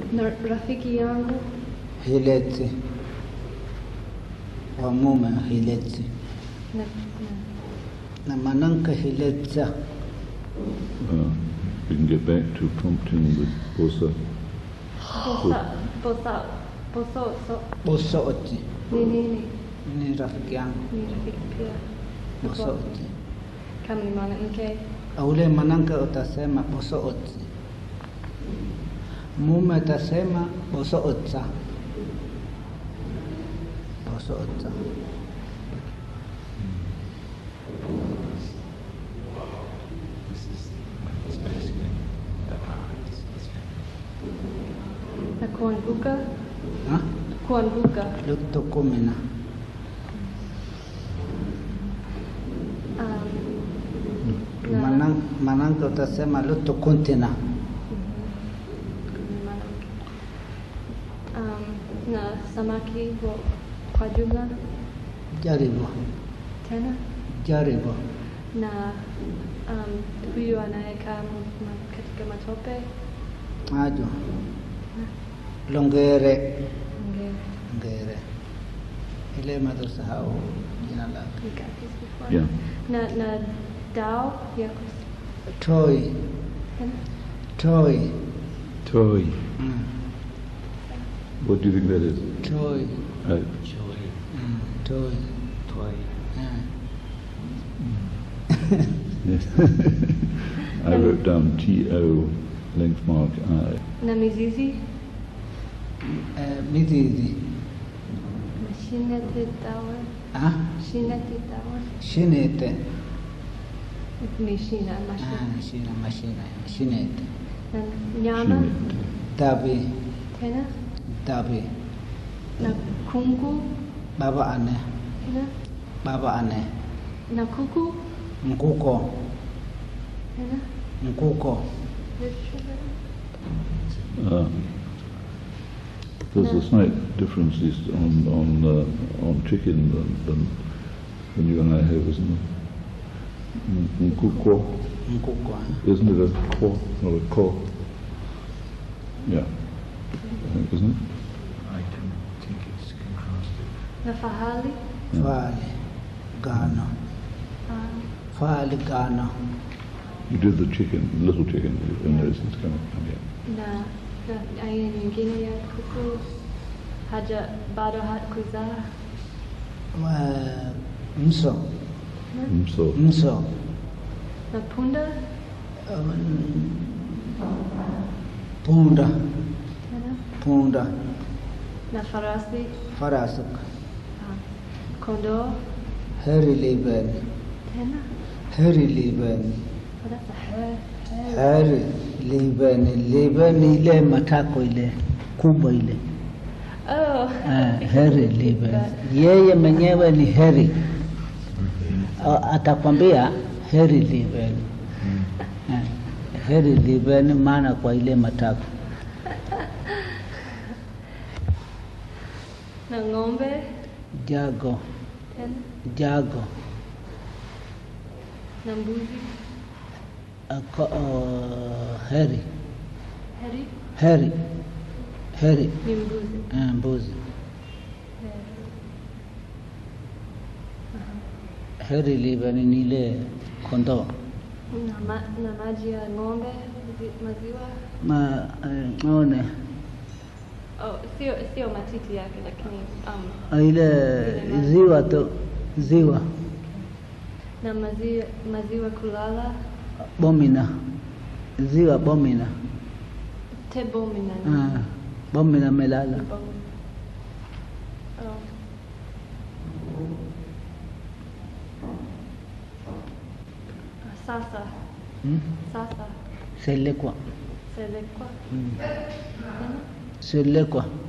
Na rafiki yangu hileti wa mume hileti na mananka hiletsa. We can get back to prompting the posa. Posa oti. Ni Rafiki yangu. Ni rafiki pia. Posa oti. Kama ni mwanamke. Ule mwanamke utasema posa oti. Mume utasema posa otsa. Posa otsa. Kuanguka? Kuanguka. Luto kumina. Mananka utasema luto kontina. Na samaki kwa jumla? Jaribu. Tena? Jaribu. Na huyu anayekaa katika matope? Ajo. Longere. Ile madosahau jina lake. Yeah. Na dao ya Toy. What do you think that is? Toy. Toy. Yes. I wrote down T-O length mark I. Na mizizi? Mizizi. Shinete dawa. Shinete dawa. Shinete. Mashina. Shinete. Na nyama? Dabi. Tena? Dabi. Na kungu? Baba ane. Tena? Baba ane. Na kuku? Mkuko. Tena? Mkuko. There's a slight difference on chicken than you and I have, isn't there? Mkukwo. Isn't it a kwo, not a ko? Yeah. I think, isn't it? I don't think it's contrasted. Na fahali? Fahali Gano. You did the chicken, little chicken, and those things come up. Na aina nyingine ya kuku bado kuzaa? Mso. Na punda? Punda. Na farasi? Farasuk. Kondoo? Heri Liben. Tena? Heri Liben. That's a Heri Liben ile matako ile kubwa ile. Oh. Heri Liben. Yeye mwenyewe ni heri. Atakwambia heri Liben. Heri Liben maana kwa ile matako. Na ng'ombe? Jago. Tena? Jago. Na mbuzi? Heri. Ni mbuzi. Mbuzi. Heri Liben ni ile kondoo. Na maji ya ng'ombe, maziwa? One. Oh, sio matiti yake lakini ile ziwa to ziwa. Na maziwa kulala? Bomina. Ziwa Bomina. Te Bomina. Bomina melala. Sasa. Sasa. Selekwa. Selekwa. Selekwa.